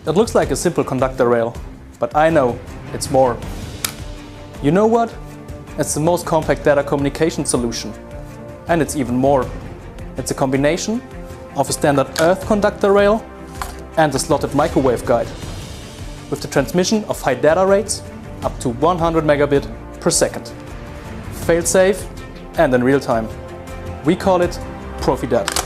It looks like a simple conductor rail, but I know it's more. You know what? It's the most compact data communication solution. And it's even more. It's a combination of a standard earth conductor rail and a slotted microwave guide, with the transmission of high data rates up to 100 megabit per second. Fail-safe and in real time. We call it ProfiDAT.